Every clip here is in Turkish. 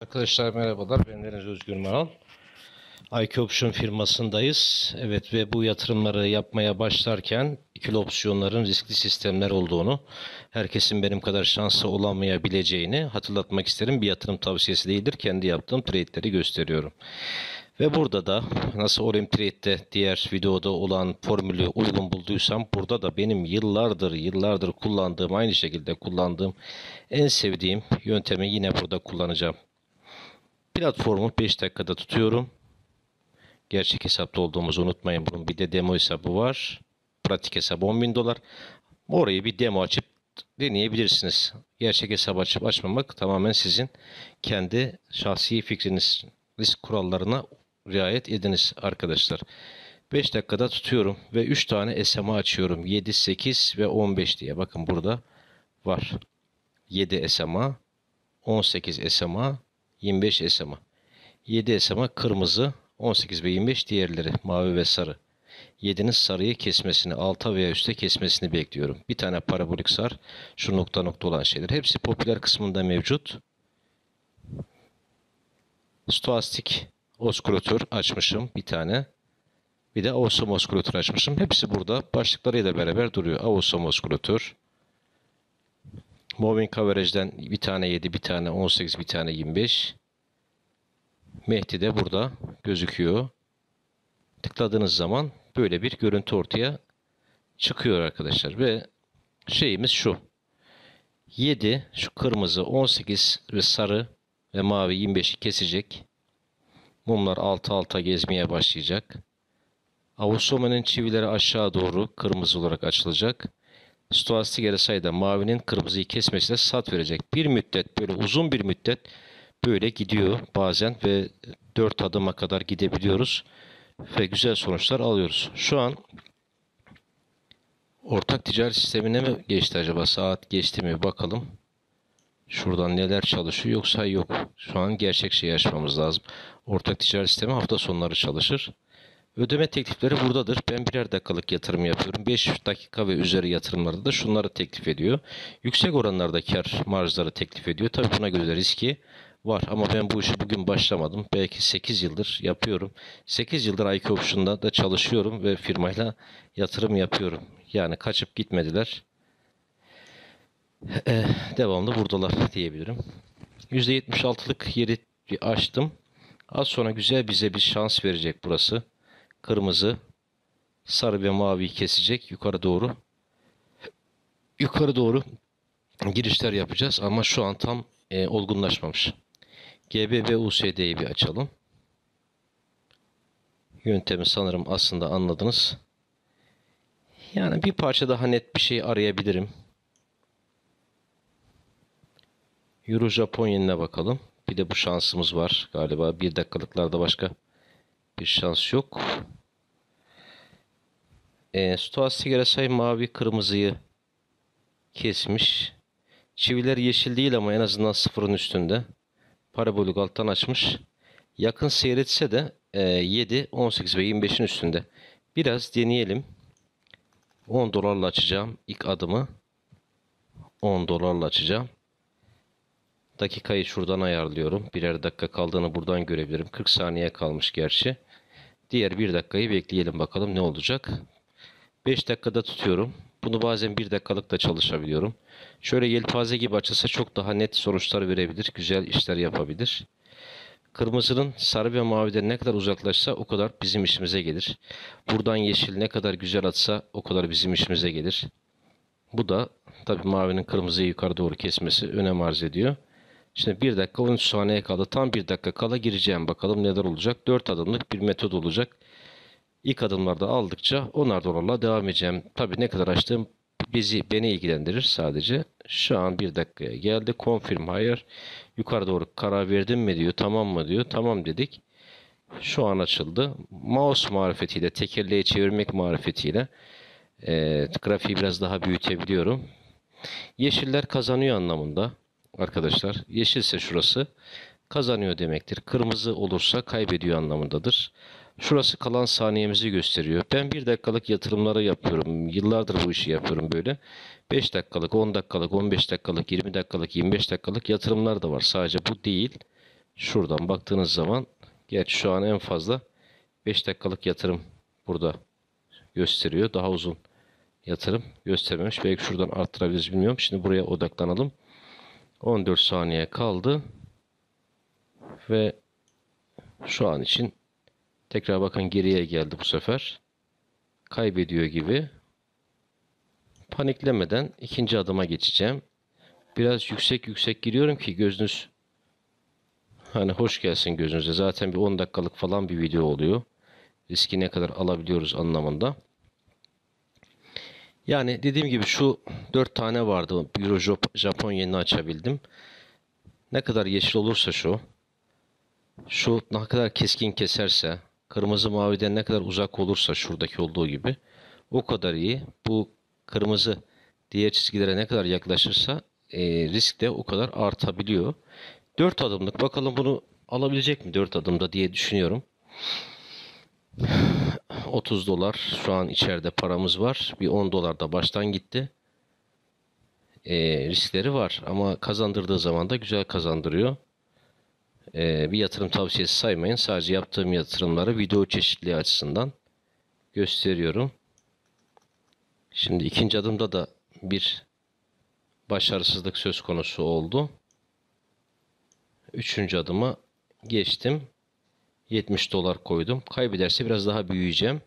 Arkadaşlar merhabalar, ben Deniz Özgür Maral. IQ Option firmasındayız. Evet, ve bu yatırımları yapmaya başlarken ikili opsiyonların riskli sistemler olduğunu, herkesin benim kadar şanslı olamayabileceğini hatırlatmak isterim. Bir yatırım tavsiyesi değildir. Kendi yaptığım trade'leri gösteriyorum. Ve burada da nasıl Olim Trade'de diğer videoda olan formülü uygun bulduysam, burada da benim yıllardır kullandığım, aynı şekilde kullandığım en sevdiğim yöntemi yine burada kullanacağım. Platformu 5 dakikada tutuyorum. Gerçek hesapta olduğumuzu unutmayın. Bunun bir de demo hesabı var. Pratik hesabı $10.000. Orayı bir demo açıp deneyebilirsiniz. Gerçek hesabı açıp açmamak tamamen sizin kendi şahsi fikriniz. Risk kurallarına riayet ediniz arkadaşlar. 5 dakikada tutuyorum ve 3 tane SMA açıyorum. 7, 8 ve 15 diye. Bakın burada var. 7 SMA, 18 SMA, 25 SMA. 7 SMA kırmızı, 18 ve 25 diğerleri mavi ve sarı. 7'nin sarıyı kesmesini, alta veya üste kesmesini bekliyorum. Bir tane parabolik sar, şu nokta nokta olan şeyler. Hepsi popüler kısmında mevcut. Stoastik oskülatör açmışım bir tane. Bir de Awesome oskülatör açmışım. Hepsi burada başlıklarıyla beraber duruyor. Awesome oskülatör. Moving Average'den bir tane 7, bir tane 18, bir tane 25. Mehdi de burada gözüküyor. Tıkladığınız zaman böyle bir görüntü ortaya çıkıyor arkadaşlar. Ve şeyimiz şu. 7 şu kırmızı, 18 ve sarı ve mavi 25'i kesecek. Mumlar alta alta gezmeye başlayacak. Avusome'nin çivileri aşağı doğru kırmızı olarak açılacak. Stoastik RSI'da mavinin kırmızıyı kesmesiyle sat verecek. Bir müddet, böyle uzun bir müddet böyle gidiyor bazen ve 4 adıma kadar gidebiliyoruz ve güzel sonuçlar alıyoruz. Şu an ortak ticaret sistemine mi geçti acaba? Saat geçti mi? Bakalım. Şuradan neler çalışıyor, yoksa yok. Şu an gerçek şeyi açmamız lazım. Ortak ticaret sistemi hafta sonları çalışır. Ödeme teklifleri buradadır. Ben birer dakikalık yatırım yapıyorum. 5 dakika ve üzeri yatırımlarda da şunları teklif ediyor. Yüksek oranlarda kar marjları teklif ediyor. Tabii buna göre de riski var. Ama ben bu işi bugün başlamadım. Belki 8 yıldır yapıyorum. 8 yıldır IQ Option'da da çalışıyorum ve firmayla yatırım yapıyorum. Yani kaçıp gitmediler. Devamlı buradalar diyebilirim. %76'lık yeri açtım. Az sonra güzel bize bir şans verecek burası. Kırmızı, sarı ve maviyi kesecek yukarı doğru. Yukarı doğru girişler yapacağız ama şu an tam olgunlaşmamış. GBB USD'yi bir açalım. Yöntemi sanırım aslında anladınız. Yani bir parça daha net bir şey arayabilirim. Euro Japon yenine bakalım. Bir de bu şansımız var galiba. 1 dakikalıklarda başka bir şans yok. Stoastik RSI mavi kırmızıyı kesmiş. Çiviler yeşil değil ama en azından sıfırın üstünde. Parabolik alttan açmış. Yakın seyretse de 7, 18 ve 25'in üstünde. Biraz deneyelim. 10 dolarla açacağım ilk adımı. 10 dolarla açacağım. Dakikayı şuradan ayarlıyorum. Birer dakika kaldığını buradan görebilirim. 40 saniye kalmış gerçi. Diğer 1 dakikayı bekleyelim bakalım ne olacak. 5 dakikada tutuyorum. Bunu bazen 1 dakikalık da çalışabiliyorum. Şöyle yelpaze gibi açılsa çok daha net sonuçlar verebilir. Güzel işler yapabilir. Kırmızının sarı ve maviden ne kadar uzaklaşsa o kadar bizim işimize gelir. Buradan yeşil ne kadar güzel atsa o kadar bizim işimize gelir. Bu da tabii mavinin kırmızıyı yukarı doğru kesmesi önem arz ediyor. Şimdi 1 dakika 13 saniye kaldı. Tam 1 dakika kala gireceğim. Bakalım neler olacak. 4 adımlık bir metot olacak. İlk adımlarda aldıkça 10'ar dolarla devam edeceğim. Tabii ne kadar açtığım beni ilgilendirir sadece. Şu an 1 dakikaya geldi. Confirm hayır. Yukarı doğru karar verdim mi diyor. Tamam mı diyor. Tamam dedik. Şu an açıldı. Mouse marifetiyle, tekerleği çevirmek marifetiyle grafiği biraz daha büyütebiliyorum. Yeşiller kazanıyor anlamında arkadaşlar. Yeşilse şurası kazanıyor demektir. Kırmızı olursa kaybediyor anlamındadır. Şurası kalan saniyemizi gösteriyor. Ben 1 dakikalık yatırımları yapıyorum. Yıllardır bu işi yapıyorum böyle. 5 dakikalık, 10 dakikalık, 15 dakikalık, 20 dakikalık, 25 dakikalık yatırımlar da var. Sadece bu değil. Şuradan baktığınız zaman, gerçi şu an en fazla 5 dakikalık yatırım burada gösteriyor. Daha uzun yatırım göstermemiş. Belki şuradan arttırabiliriz, bilmiyorum. Şimdi buraya odaklanalım. 14 saniye kaldı. Ve şu an için tekrar bakın, geriye geldi bu sefer. Kaybediyor gibi. Paniklemeden ikinci adıma geçeceğim. Biraz yüksek giriyorum ki gözünüz hani hoş gelsin gözünüze. Zaten bir 10 dakikalık falan bir video oluyor. Riski ne kadar alabiliyoruz anlamında. Yani dediğim gibi şu 4 tane vardı. Euro Japon yenini açabildim. Ne kadar yeşil olursa şu ne kadar keskin keserse, kırmızı maviden ne kadar uzak olursa şuradaki olduğu gibi, o kadar iyi. Bu kırmızı diğer çizgilere ne kadar yaklaşırsa risk de o kadar artabiliyor. 4 adımlık, bakalım bunu alabilecek mi 4 adımda diye düşünüyorum. 30 dolar şu an içeride paramız var. Bir 10 dolar da baştan gitti. Riskleri var ama kazandırdığı zaman da güzel kazandırıyor. Bir yatırım tavsiyesi saymayın. Sadece yaptığım yatırımları video çeşitliliği açısından gösteriyorum. Şimdi ikinci adımda da bir başarısızlık söz konusu oldu. Üçüncü adıma geçtim. 70 dolar koydum. Kaybederse biraz daha büyüyeceğim.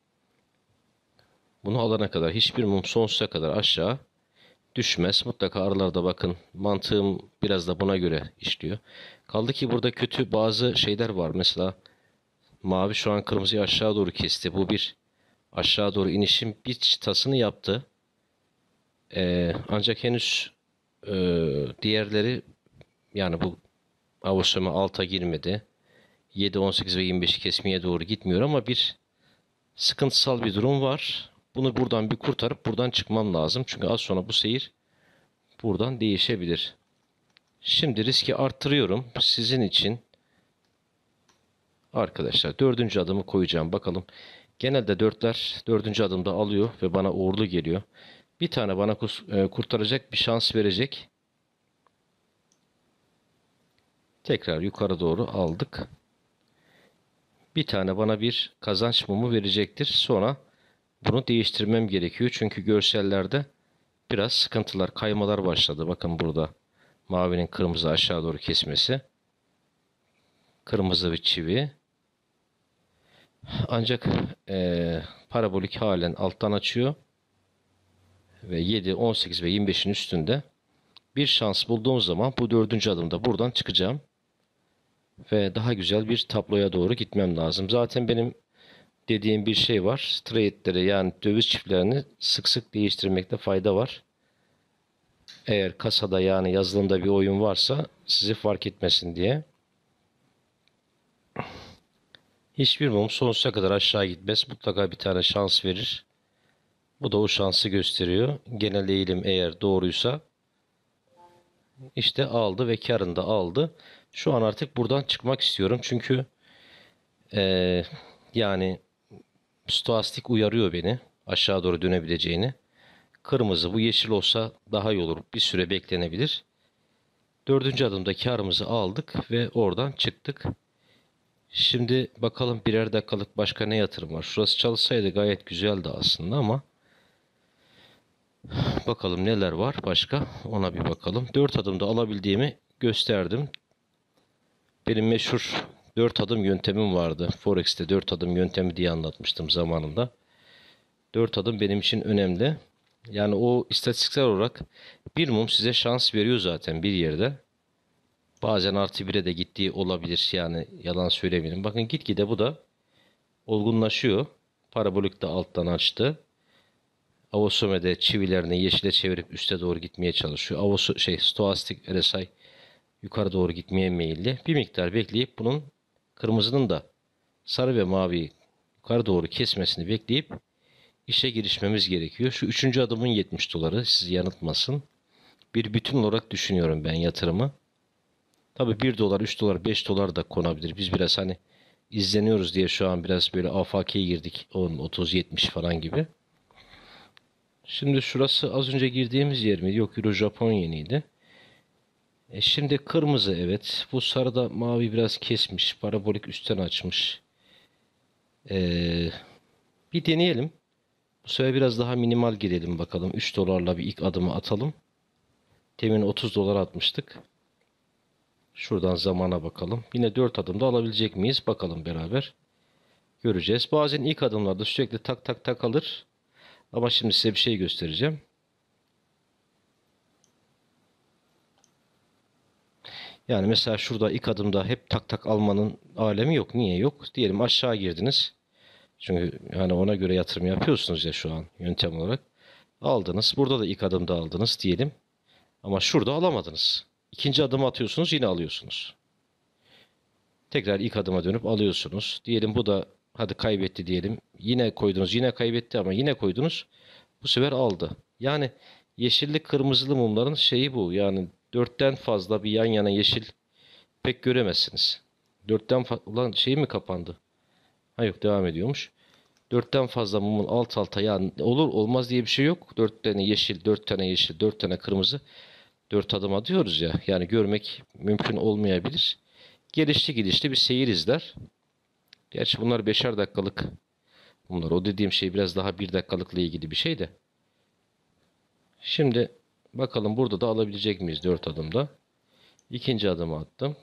Bunu alana kadar hiçbir mum sonsuza kadar aşağı düşmez. Mutlaka aralarda bakın. Mantığım biraz da buna göre işliyor. Kaldı ki burada kötü bazı şeyler var. Mesela mavi şu an kırmızıyı aşağı doğru kesti. Bu bir aşağı doğru inişin bir çıtasını yaptı. Ancak henüz diğerleri, yani bu Avusturya alta girmedi. 7, 18 ve 25'i kesmeye doğru gitmiyor ama bir sıkıntısal bir durum var. Bunu buradan bir kurtarıp buradan çıkmam lazım. Çünkü az sonra bu seyir buradan değişebilir. Şimdi riski arttırıyorum. Sizin için arkadaşlar dördüncü adımı koyacağım. Bakalım. Genelde dörtler dördüncü adımda alıyor ve bana uğurlu geliyor. Bir tane bana kurtaracak bir şans verecek. Tekrar yukarı doğru aldık. Bir tane bana bir kazanç mumu verecektir. Sonra bunu değiştirmem gerekiyor. Çünkü görsellerde biraz sıkıntılar, kaymalar başladı. Bakın burada mavinin kırmızı aşağı doğru kesmesi. Kırmızı bir çivi. Ancak parabolik halen alttan açıyor. Ve 7, 18 ve 25'in üstünde. Bir şans bulduğum zaman bu dördüncü adımda buradan çıkacağım. Ve daha güzel bir tabloya doğru gitmem lazım. Zaten benim dediğim bir şey var. Trade'leri, yani döviz çiftlerini sık sık değiştirmekte fayda var. Eğer kasada, yani yazılımda bir oyun varsa sizi fark etmesin diye. Hiçbir mum sonsuza kadar aşağı gitmez. Mutlaka bir tane şans verir. Bu da o şansı gösteriyor. Genel eğilim eğer doğruysa işte aldı ve karını da aldı. Şu an artık buradan çıkmak istiyorum. Çünkü yani stoastik uyarıyor beni aşağı doğru dönebileceğini. Kırmızı, bu yeşil olsa daha iyi olur. Bir süre beklenebilir. Dördüncü adımda karımızı aldık ve oradan çıktık. Şimdi bakalım birer dakikalık başka ne yatırım var. Şurası çalışsaydı gayet güzeldi aslında ama bakalım neler var başka, ona bir bakalım. 4 adımda alabildiğimi gösterdim. Benim meşhur 4 adım yöntemim vardı. Forex'te 4 adım yöntemi diye anlatmıştım zamanında. 4 adım benim için önemli. Yani o istatistiksel olarak bir mum size şans veriyor zaten bir yerde. Bazen artı 1'e de gittiği olabilir. Yani yalan söylemeyelim. Bakın gitgide bu da olgunlaşıyor. Parabolik de alttan açtı. Avosome'de çivilerini yeşile çevirip üste doğru gitmeye çalışıyor. Stoastik RSI yukarı doğru gitmeye meyilli. Bir miktar bekleyip bunun kırmızının da sarı ve mavi yukarı doğru kesmesini bekleyip işe girişmemiz gerekiyor. Şu üçüncü adımın 70 doları sizi yanıltmasın. Bir bütün olarak düşünüyorum ben yatırımı. Tabi 1 dolar, 3 dolar, 5 dolar da konabilir. Biz biraz hani izleniyoruz diye şu an biraz böyle afakiye girdik. 10, 30, 70 falan gibi. Şimdi şurası az önce girdiğimiz yer mi? Yok, Euro Japon yeniydi. Şimdi kırmızı, evet. Bu sarıda mavi biraz kesmiş. Parabolik üstten açmış. E, Bir deneyelim. Bu sefer biraz daha minimal girelim bakalım. 3 dolarla bir ilk adımı atalım. Temin 30 dolar atmıştık. Şuradan zamana bakalım. Yine 4 adımda alabilecek miyiz? Bakalım beraber. Göreceğiz. Bazen ilk adımlarda sürekli tak tak tak alır. Ama şimdi size bir şey göstereceğim. Yani mesela şurada ilk adımda hep tak tak almanın alemi yok. Niye yok? Diyelim aşağı girdiniz. Çünkü hani ona göre yatırım yapıyorsunuz ya şu an yöntem olarak. Aldınız. Burada da ilk adımda aldınız diyelim. Ama şurada alamadınız. İkinci adımı atıyorsunuz, yine alıyorsunuz. Tekrar ilk adıma dönüp alıyorsunuz. Diyelim bu da hadi kaybetti diyelim. Yine koydunuz, yine kaybetti ama yine koydunuz. Bu sefer aldı. Yani yeşilli kırmızılı mumların şeyi bu. Yani dörtten fazla bir yan yana yeşil pek göremezsiniz. Dörtten fazla ulan şey mi kapandı? Ha yok, devam ediyormuş. Dörtten fazla mumun alt alta, yani olur olmaz diye bir şey yok. Dört tane yeşil, dört tane yeşil, dört tane kırmızı. Dört adıma diyoruz ya. Yani görmek mümkün olmayabilir. Gelişli gidişli bir seyir izler. Gerçi bunlar beşer dakikalık. Bunlar, o dediğim şey biraz daha bir dakikalıkla ilgili bir şey de. Şimdi bakalım burada da alabilecek miyiz 4 adımda. İkinci adımı attım.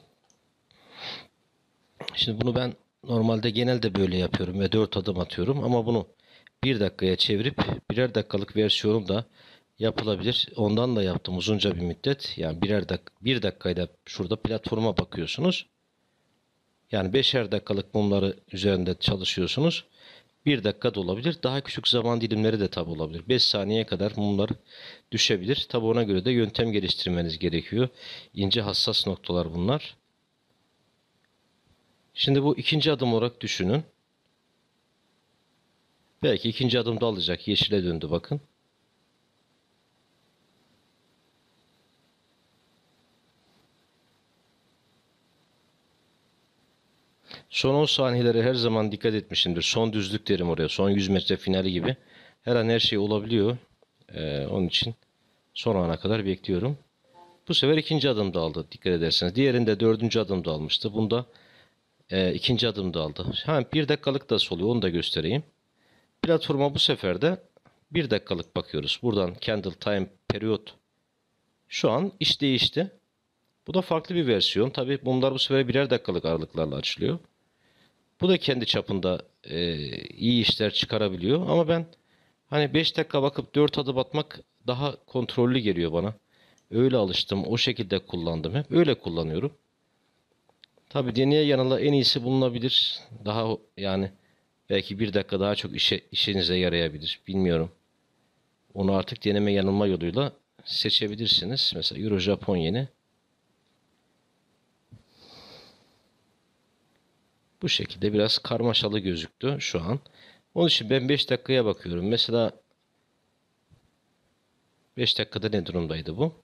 Şimdi bunu ben normalde genelde böyle yapıyorum ve 4 adım atıyorum. Ama bunu bir dakikaya çevirip birer dakikalık versiyonum da yapılabilir. Ondan da yaptım uzunca bir müddet. Yani bir dakikayla şurada platforma bakıyorsunuz. Yani beşer dakikalık mumları üzerinde çalışıyorsunuz. Bir dakika da olabilir. Daha küçük zaman dilimleri de tabi olabilir. 5 saniyeye kadar mumlar düşebilir. Tabi ona göre de yöntem geliştirmeniz gerekiyor. İnce hassas noktalar bunlar. Şimdi bu ikinci adım olarak düşünün. Belki ikinci adımda alacak. Yeşile döndü bakın. Son 10 saniyelere her zaman dikkat etmişimdir. Son düzlük derim oraya. Son 100 metre finali gibi. Her an her şey olabiliyor. Onun için son ana kadar bekliyorum. Bu sefer ikinci adımda aldı, dikkat ederseniz. Diğerinde dördüncü adımda almıştı. Bunda ikinci adımda aldı. Ha, bir dakikalık da oluyor, onu da göstereyim. Platforma bu sefer de bir dakikalık bakıyoruz. Buradan candle time periyot. Şu an iş değişti. Bu da farklı bir versiyon. Tabi bunlar bu sefer birer dakikalık aralıklarla açılıyor. Bu da kendi çapında iyi işler çıkarabiliyor. Ama ben hani 5 dakika bakıp 4 adım atmak daha kontrollü geliyor bana. Öyle alıştım. O şekilde kullandım hep. Öyle kullanıyorum. Tabi deneye yanıla en iyisi bulunabilir. Daha yani belki bir dakika daha çok işinize yarayabilir. Bilmiyorum. Onu artık deneme yanılma yoluyla seçebilirsiniz. Mesela Euro Japon yeni. Bu şekilde biraz karmaşalı gözüktü şu an. Onun için ben 5 dakikaya bakıyorum. Mesela 5 dakikada ne durumdaydı bu?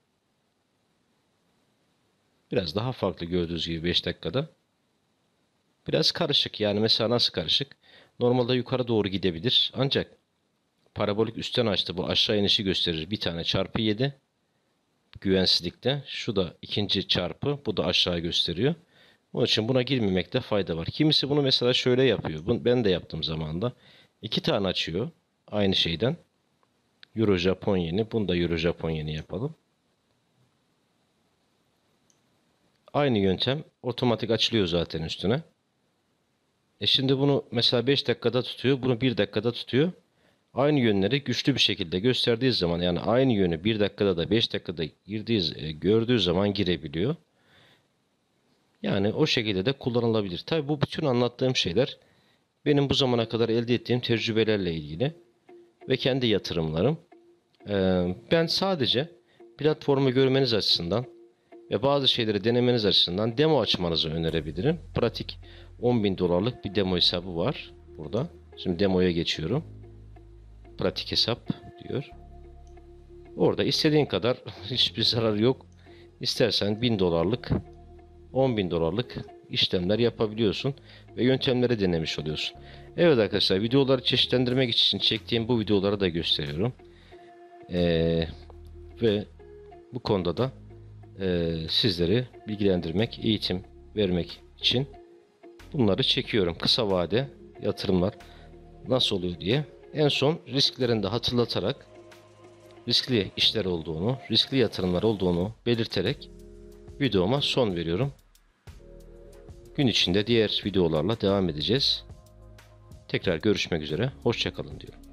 Biraz daha farklı gördüğünüz gibi 5 dakikada. Biraz karışık. Yani mesela nasıl karışık? Normalde yukarı doğru gidebilir. Ancak parabolik üstten açtı. Bu aşağı inişi gösterir. Bir tane çarpı 7. Güvensizlikte. Şu da ikinci çarpı. Bu da aşağı gösteriyor. Onun için buna girmemekte fayda var. Kimisi bunu mesela şöyle yapıyor. Ben de yaptım zamanında. İki tane açıyor. Aynı şeyden. Euro Japon yeni. Bunu da Euro Japon yeni yapalım. Aynı yöntem otomatik açılıyor zaten üstüne. Şimdi bunu mesela 5 dakikada tutuyor. Bunu 1 dakikada tutuyor. Aynı yönleri güçlü bir şekilde gösterdiği zaman, yani aynı yönü 1 dakikada da 5 dakikada gördüğü zaman girebiliyor. Yani o şekilde de kullanılabilir. Tabi bu bütün anlattığım şeyler benim bu zamana kadar elde ettiğim tecrübelerle ilgili ve kendi yatırımlarım. Ben sadece platformu görmeniz açısından ve bazı şeyleri denemeniz açısından demo açmanızı önerebilirim. Pratik 10.000 dolarlık bir demo hesabı var burada. Şimdi demoya geçiyorum. Pratik hesap diyor. Orada istediğin kadar hiçbir zarar yok. İstersen 1000 dolarlık, 10.000 dolarlık işlemler yapabiliyorsun ve yöntemleri denemiş oluyorsun. Evet arkadaşlar, videoları çeşitlendirmek için çektiğim bu videoları da gösteriyorum. Ve bu konuda da sizleri bilgilendirmek, eğitim vermek için bunları çekiyorum. Kısa vade yatırımlar nasıl oluyor diye. En son risklerini de hatırlatarak, riskli işler olduğunu, riskli yatırımlar olduğunu belirterek videoma son veriyorum. Gün içinde diğer videolarla devam edeceğiz. Tekrar görüşmek üzere. Hoşça kalın diyorum.